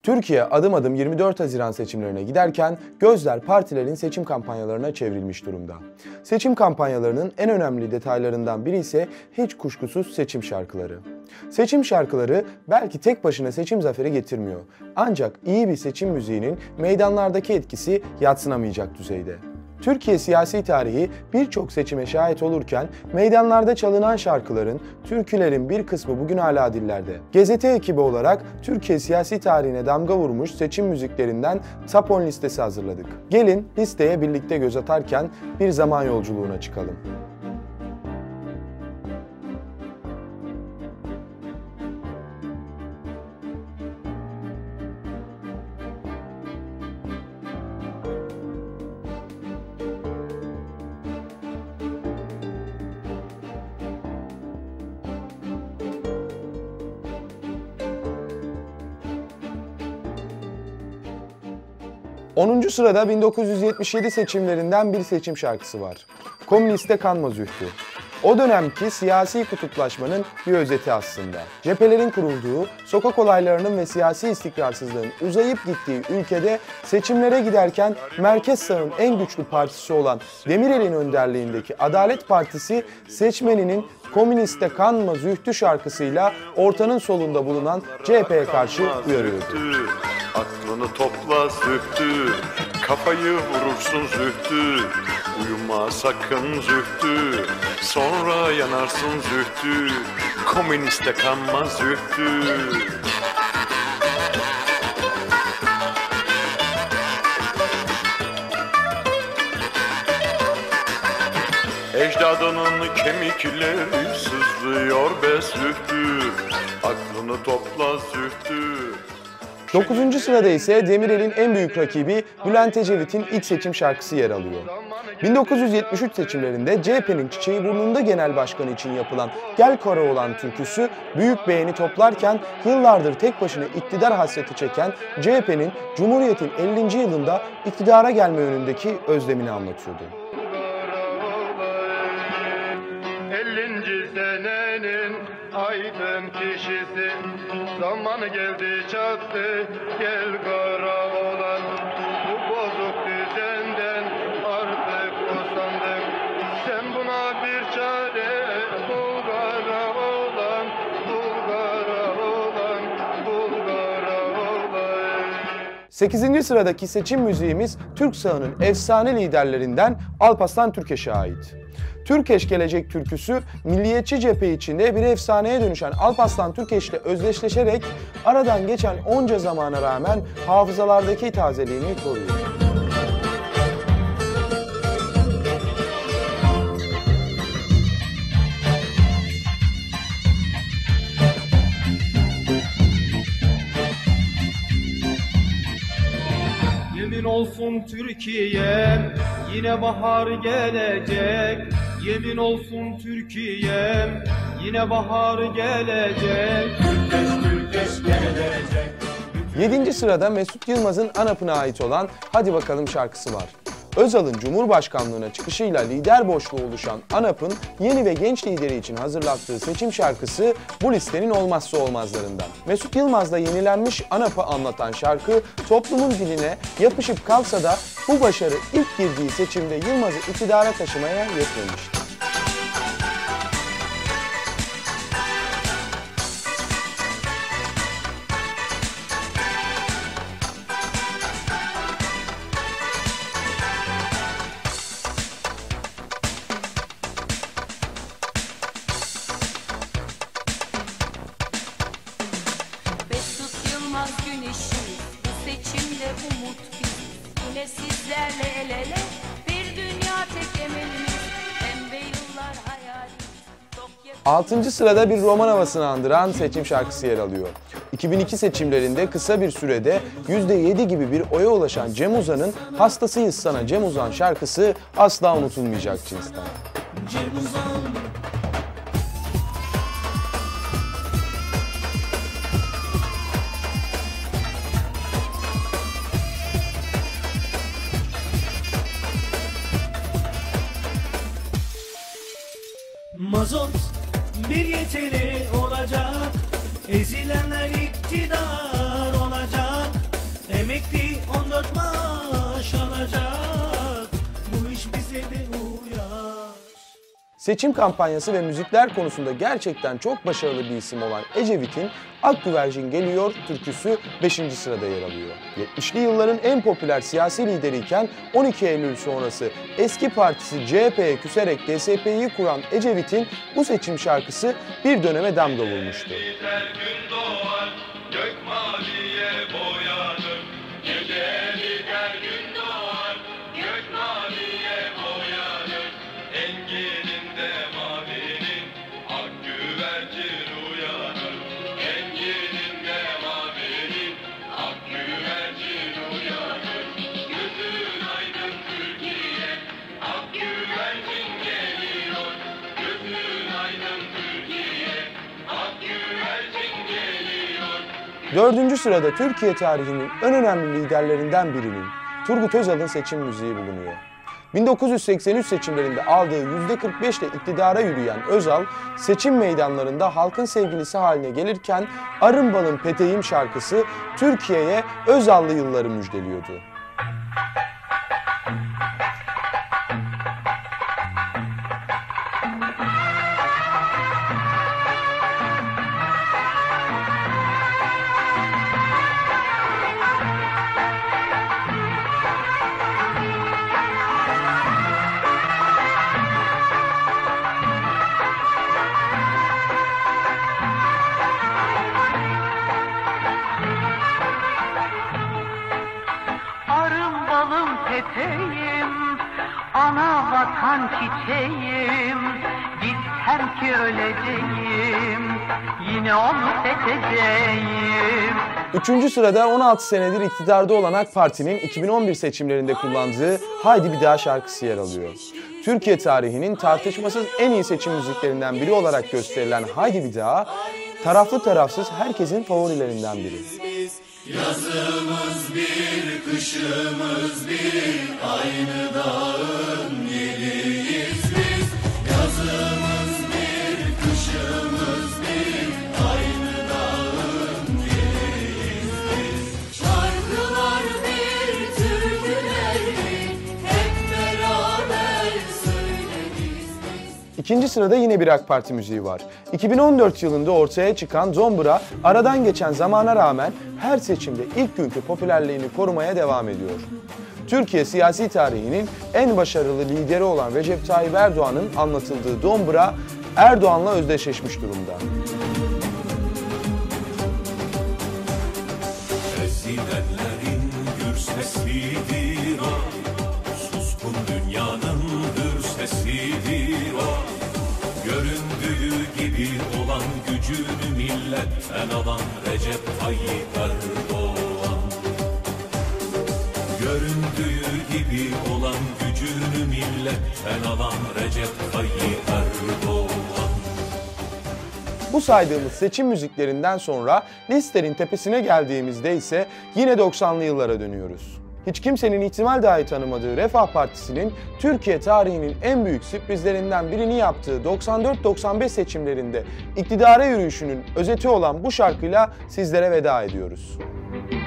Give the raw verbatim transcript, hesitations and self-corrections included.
Türkiye adım adım yirmi dört Haziran seçimlerine giderken gözler partilerin seçim kampanyalarına çevrilmiş durumda. Seçim kampanyalarının en önemli detaylarından biri ise hiç kuşkusuz seçim şarkıları. Seçim şarkıları belki tek başına seçim zaferi getirmiyor. Ancak iyi bir seçim müziğinin meydanlardaki etkisi yadsınamayacak düzeyde. Türkiye siyasi tarihi birçok seçime şahit olurken meydanlarda çalınan şarkıların, türkülerin bir kısmı bugün hala dillerde. Gazete ekibi olarak Türkiye siyasi tarihine damga vurmuş seçim müziklerinden Top on listesi hazırladık. Gelin listeye birlikte göz atarken bir zaman yolculuğuna çıkalım. onuncu sırada bin dokuz yüz yetmiş yedi seçimlerinden bir seçim şarkısı var. Komüniste kanma zühtü. O dönemki siyasi kutuplaşmanın bir özeti aslında. Cephelerin kurulduğu, sokak olaylarının ve siyasi istikrarsızlığın uzayıp gittiği ülkede seçimlere giderken merkez sağın en güçlü partisi olan Demirel'in önderliğindeki Adalet Partisi seçmeninin Komüniste kanma zühtü şarkısıyla ortanın solunda bulunan C H P'ye karşı uyarıyordu. Aklını topla zühtü, kafayı vurursun zühtü, uyuma sakın zühtü, sonra yanarsın zühtü, komüniste kanma zühtü. Ecdadının kemikleri sızlıyor be zühtü, aklını topla zühtü. dokuzuncu sırada ise Demirel'in en büyük rakibi Bülent Ecevit'in ilk seçim şarkısı yer alıyor. bin dokuz yüz yetmiş üç seçimlerinde C H P'nin Çiçeği Burnunda genel başkanı için yapılan Gel Karaoğlan türküsü büyük beğeni toplarken yıllardır tek başına iktidar hasreti çeken C H P'nin Cumhuriyet'in ellinci yılında iktidara gelme yönündeki özlemini anlatıyordu. ellinci senenin aydın kişisi, zamanı geldi çattı, gel Karaoğlan. Bu bozuk düzenden artık usandık, sen buna bir çare bul Karaoğlan, bul Karaoğlan, bul Karaoğlan. sekizinci sıradaki seçim müziğimiz Türk sağının efsane liderlerinden Alparslan Türkeş'e ait. Türkeş Gelecek türküsü, milliyetçi cephe içinde bir efsaneye dönüşen Alparslan Türkeş'le özdeşleşerek aradan geçen onca zamana rağmen hafızalardaki tazeliğini koruyor. Yemin olsun Türkiye'm, yine bahar gelecek. Yemin olsun Türkiye'm, yine bahar gelecek. Türkeş, Türkeş gelecek. yedinci sırada Mesut Yılmaz'ın ANAP'ına ait olan Hadi Bakalım şarkısı var. Özal'ın Cumhurbaşkanlığına çıkışıyla lider boşluğu oluşan ANAP'ın yeni ve genç lideri için hazırlattığı seçim şarkısı bu listenin olmazsa olmazlarından. Mesut Yılmaz'la yenilenmiş ANAP'ı anlatan şarkı toplumun diline yapışıp kalsa da bu başarı ilk girdiği seçimde Yılmaz'ı iktidara taşımaya yetmemişti. Seçimde umut biz, yine sizlerle el ele, bir dünya tek emelimiz, pembe yıllar hayalimiz. altıncı sırada bir roman havasını andıran seçim şarkısı yer alıyor. iki bin iki seçimlerinde kısa bir sürede yüzde yedi gibi bir oya ulaşan Cem Uzan'ın Hastasıyız Sana Cem Uzan şarkısı asla unutulmayacak cinsten. Cem Uzan. Mazot bir yeteri olacak, ezilenler iktidar olacak. Seçim kampanyası ve müzikler konusunda gerçekten çok başarılı bir isim olan Ecevit'in Ak Güvercin Geliyor türküsü beşinci sırada yer alıyor. yetmişli yılların en popüler siyasi lideriyken on iki Eylül sonrası eski partisi C H P'ye küserek D S P'yi kuran Ecevit'in bu seçim şarkısı bir döneme damga vurmuştu. Dördüncü sırada Türkiye tarihinin en önemli liderlerinden birinin Turgut Özal'ın seçim müziği bulunuyor. bin dokuz yüz seksen üç seçimlerinde aldığı yüzde kırk beş ile iktidara yürüyen Özal, seçim meydanlarında halkın sevgilisi haline gelirken Arın Balın Peteğim şarkısı Türkiye'ye Özal'lı yılları müjdeliyordu. Peteğim, ana vatan çiçeğim, gitsem ki öleceğim, yine onu seçeceğim. Üçüncü sırada on altı senedir iktidarda olan AK Parti'nin iki bin on bir seçimlerinde kullandığı Haydi Bir Daha şarkısı yer alıyor. Türkiye tarihinin tartışmasız en iyi seçim müziklerinden biri olarak gösterilen Haydi Bir Daha, taraflı tarafsız herkesin favorilerinden biri. Yazımız bir, kışımız bir, aynı dağın yeliyiz biz. Yazımız bir, kışımız bir, aynı dağın yeliyiz biz. Şarkılar bir, türküler bir, hep beraber söyleriz biz. İkinci sırada yine bir AK Parti müziği var. iki bin on dört yılında ortaya çıkan Zombra, aradan geçen zamana rağmen her seçimde ilk günkü popülerliğini korumaya devam ediyor. Türkiye siyasi tarihinin en başarılı lideri olan Recep Tayyip Erdoğan'ın anlatıldığı Zombra, Erdoğan'la özdeşleşmiş durumda. Ezilenlerin gür sesidir o, suskun dünyanın hür sesidir o. Göründüğü gibi olan gücünü milletten alan Recep Tayyip Erdoğan. Göründüğü gibi olan gücünü milletten alan Recep Tayyip Erdoğan. Bu saydığımız seçim müziklerinden sonra listenin tepesine geldiğimizde ise yine doksanlı yıllara dönüyoruz. Hiç kimsenin ihtimal dahi tanımadığı Refah Partisi'nin Türkiye tarihinin en büyük sürprizlerinden birini yaptığı doksan dört doksan beş seçimlerinde iktidara yürüyüşünün özeti olan bu şarkıyla sizlere veda ediyoruz.